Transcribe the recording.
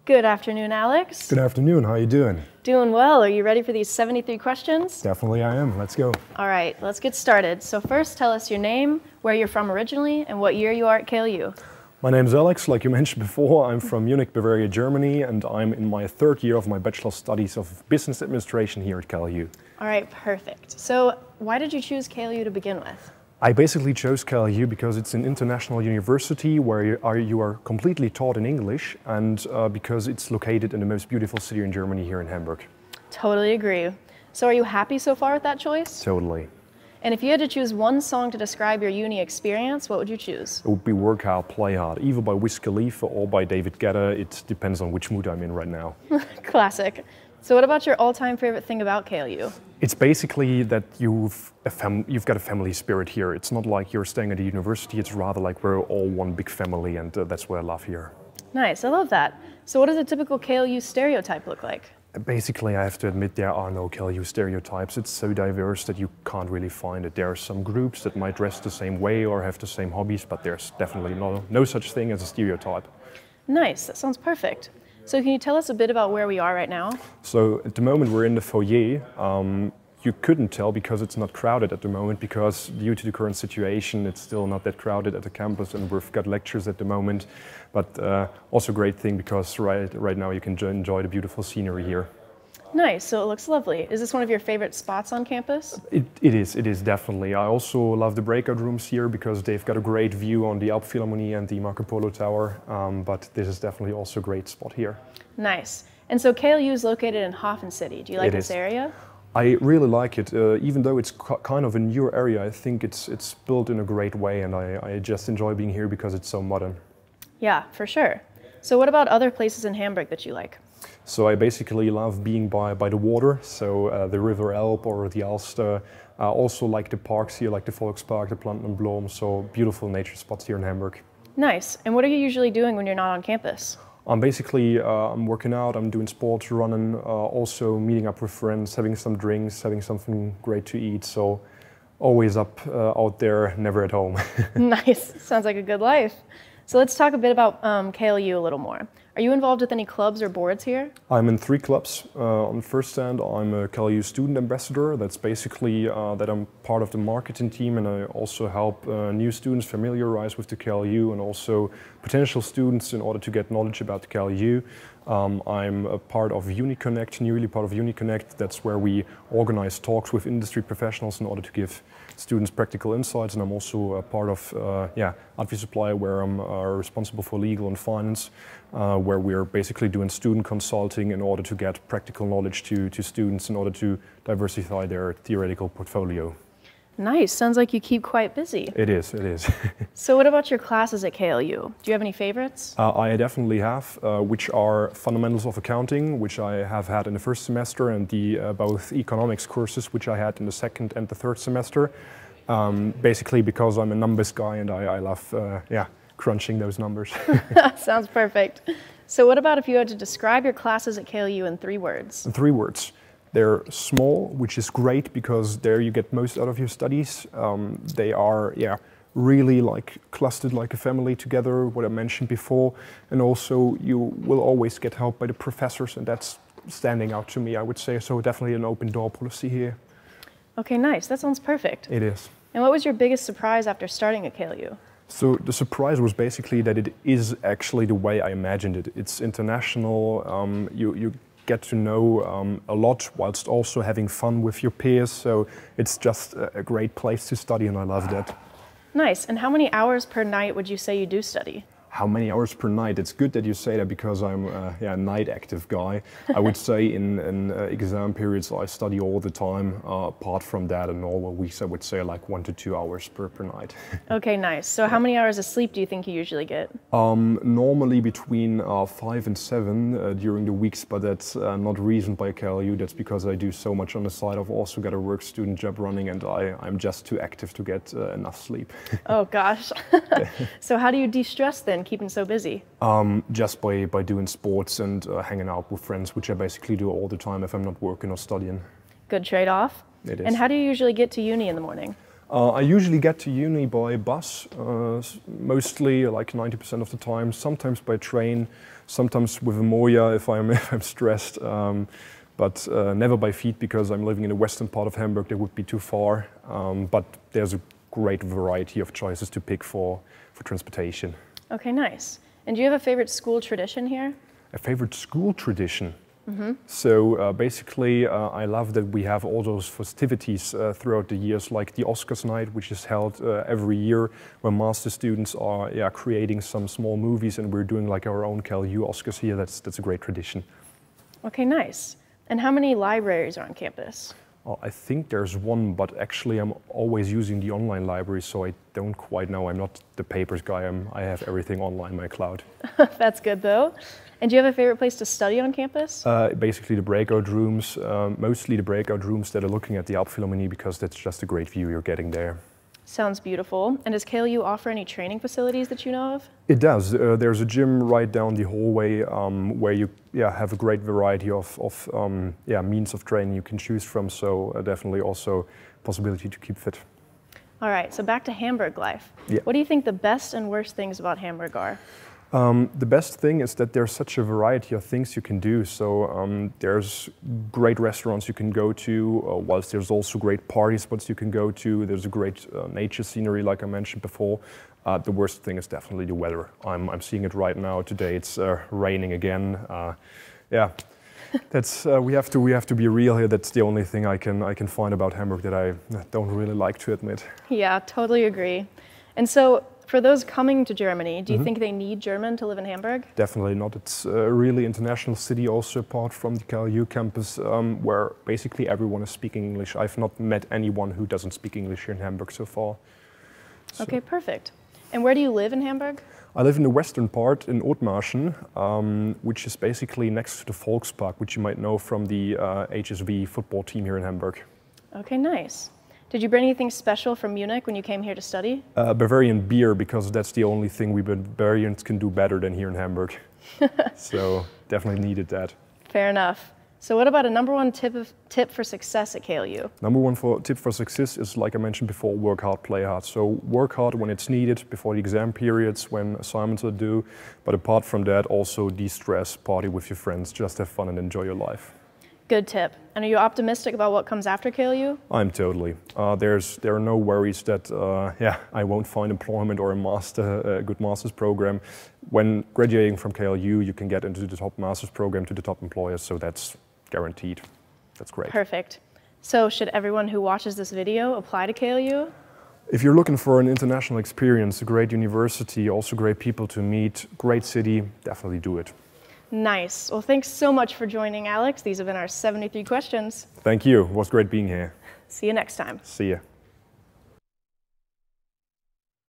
Good afternoon, Alex. Good afternoon. How are you doing? Doing well. Are you ready for these 73 questions? Definitely I am. Let's go. All right, let's get started. So first, tell us your name, where you're from originally, and what year you are at KLU. My name's Alex. Like you mentioned before, I'm from Munich, Bavaria, Germany, and I'm in my third year of my Bachelor Studies of Business Administration here at KLU. All right, perfect. So why did you choose KLU to begin with? I basically chose KLU because it's an international university where you are completely taught in English, and because it's located in the most beautiful city in Germany, here in Hamburg. Totally agree. So are you happy so far with that choice? Totally. And if you had to choose one song to describe your uni experience, what would you choose? It would be Work Hard, Play Hard, either by Wiz Khalifa or by David Guetta. It depends on which mood I'm in right now. Classic. So what about your all-time favorite thing about KLU? It's basically that you've got a family spirit here. It's not like you're staying at a university, it's rather like we're all one big family, and that's what I love here. Nice, I love that. So what does a typical KLU stereotype look like? Basically, I have to admit there are no KLU stereotypes. It's so diverse that you can't really find it. There are some groups that might dress the same way or have the same hobbies, but there's definitely no such thing as a stereotype. Nice, that sounds perfect. So can you tell us a bit about where we are right now? So at the moment we're in the foyer. You couldn't tell because it's not crowded at the moment, because due to the current situation it's still not that crowded at the campus, and we've got lectures at the moment. But also a great thing because right now you can enjoy the beautiful scenery here. Nice, so it looks lovely. Is this one of your favorite spots on campus? It is definitely. I also love the breakout rooms here because they've got a great view on the Elbphilharmonie and the Marco Polo Tower, but this is definitely also a great spot here. Nice. And so KLU is located in Hafen City. Do you like this area? I really like it. Even though it's kind of a newer area, I think it's built in a great way, and I just enjoy being here because it's so modern. Yeah, for sure. So what about other places in Hamburg that you like? So I basically love being by the water, so the River Elbe or the Alster. I also like the parks here, like the Volkspark, the Plantenbloem, so beautiful nature spots here in Hamburg. Nice. And what are you usually doing when you're not on campus? I'm working out, I'm doing sports, running, also meeting up with friends, having some drinks, having something great to eat. So always out there, never at home. Nice. Sounds like a good life. So let's talk a bit about KLU a little more. Are you involved with any clubs or boards here? I'm in 3 clubs. On the first hand, I'm a KLU student ambassador. That's basically that I'm part of the marketing team, and I also help new students familiarize with the KLU and also potential students in order to get knowledge about the KLU. I'm a part of UniConnect, newly part of UniConnect. That's where we organize talks with industry professionals in order to give students practical insights, and I'm also a part of Advi Supply, where I'm responsible for legal and finance, where we're basically doing student consulting in order to get practical knowledge to students in order to diversify their theoretical portfolio. Nice. Sounds like you keep quite busy. It is. So what about your classes at KLU? Do you have any favorites? I definitely have, which are Fundamentals of Accounting, which I have had in the first semester, and the both economics courses, which I had in the second and the third semester. Basically because I'm a numbers guy and I love crunching those numbers. Sounds perfect. So what about if you had to describe your classes at KLU in 3 words? In 3 words. They're small, which is great because there you get most out of your studies. They are really like clustered like a family together, what I mentioned before. And also you will always get help by the professors, and that's standing out to me, I would say. So definitely an open door policy here. Okay, nice. That sounds perfect. It is. And what was your biggest surprise after starting at KLU? So the surprise was basically that it is actually the way I imagined it. It's international. You get to know a lot whilst also having fun with your peers. So it's just a great place to study, and I love that. Nice. And how many hours per night would you say you do study? How many hours per night? It's good that you say that because I'm a night active guy. I would say in exam periods I study all the time. Apart from that, in normal weeks I would say like 1 to 2 hours per night. Okay, nice. So how many hours of sleep do you think you usually get? Normally between 5 and 7 during the weeks, but that's not reasoned by KLU. That's because I do so much on the side. I've also got a work student job running, and I'm just too active to get enough sleep. Oh gosh. So how do you de-stress then, keeping so busy? Just by doing sports and hanging out with friends, which I basically do all the time if I'm not working or studying. Good trade-off. It is. And how do you usually get to uni in the morning? I usually get to uni by bus, mostly like 90% of the time, sometimes by train. sometimes with a moya if I'm, if I'm stressed, but never by feet because I'm living in the western part of Hamburg. That would be too far, but there's a great variety of choices to pick for transportation. Okay, nice. And do you have a favorite school tradition here? A favorite school tradition? So basically, I love that we have all those festivities throughout the years, like the Oscars night, which is held every year, where master students are creating some small movies, and we're doing like our own KLU Oscars here. That's a great tradition. Okay, nice. And how many libraries are on campus? I think there's one, but actually I'm always using the online library, so I don't quite know. I'm not the papers guy. I have everything online, my cloud. That's good though. And do you have a favorite place to study on campus? Basically the breakout rooms, mostly the breakout rooms that are looking at the Alpphilharmonie, because that's just a great view you're getting there. Sounds beautiful. And does KLU offer any training facilities that you know of? It does. There's a gym right down the hallway where you have a great variety of means of training you can choose from. So definitely also possibility to keep fit. All right, so back to Hamburg life. Yeah. What do you think the best and worst things about Hamburg are? The best thing is that there's such a variety of things you can do. So there's great restaurants you can go to, whilst there's also great party spots you can go to. There's a great nature scenery, like I mentioned before. The worst thing is definitely the weather. I'm seeing it right now. Today it's raining again. That's we have to be real here. That's the only thing I can find about Hamburg that I don't really like to admit. Yeah, totally agree. And so, for those coming to Germany, do you think they need German to live in Hamburg? Definitely not. It's a really international city also, apart from the KLU campus, where basically everyone is speaking English. I've not met anyone who doesn't speak English here in Hamburg so far. So. Okay, perfect. And where do you live in Hamburg? I live in the western part in Othmarschen, which is basically next to the Volkspark, which you might know from the HSV football team here in Hamburg. Okay, nice. Did you bring anything special from Munich when you came here to study? Bavarian beer, because that's the only thing we Bavarians can do better than here in Hamburg. So definitely needed that. Fair enough. So what about a number one tip for success at KLU? Number one tip for success is, like I mentioned before, work hard, play hard. So work hard when it's needed, before the exam periods, when assignments are due. But apart from that, also de-stress, party with your friends, just have fun and enjoy your life. Good tip. And are you optimistic about what comes after KLU? I'm totally. There are no worries that I won't find employment or a good master's program. When graduating from KLU, you can get into the top master's program to the top employers, so that's guaranteed. That's great. Perfect. So should everyone who watches this video apply to KLU? If you're looking for an international experience, a great university, also great people to meet, great city, definitely do it. Nice. Well, thanks so much for joining, Alex. These have been our 73 questions. Thank you. It was great being here. See you next time. See ya.